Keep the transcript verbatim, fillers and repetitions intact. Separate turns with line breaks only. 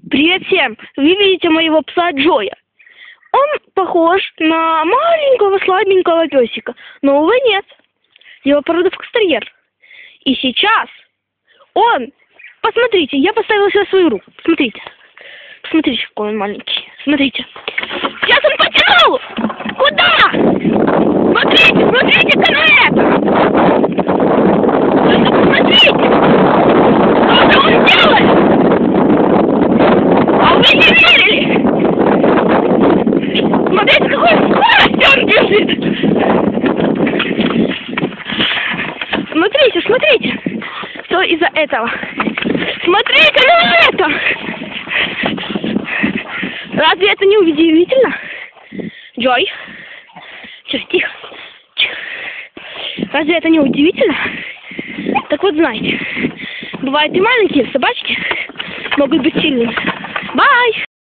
Привет всем! Вы видите моего пса Джоя. Он похож на маленького слабенького песика, но, увы, нет. Его порода фокстерьер. И сейчас он... Посмотрите, я поставила сюда свою руку. Смотрите. Посмотрите, какой он маленький. Смотрите. Сейчас он потянул! Куда? Смотрите, смотрите-ка на это! Только посмотрите! Что же он делает? А вы не верили? Смотрите, с какой скоростью он бежит! Смотрите, смотрите! Что из-за этого? Смотрите на это! Разве это не удивительно? Джой? Тихо, тихо. Тихо. Разве это не удивительно? Так вот, знаете, бывают и маленькие собачки могут быть сильными. Бай!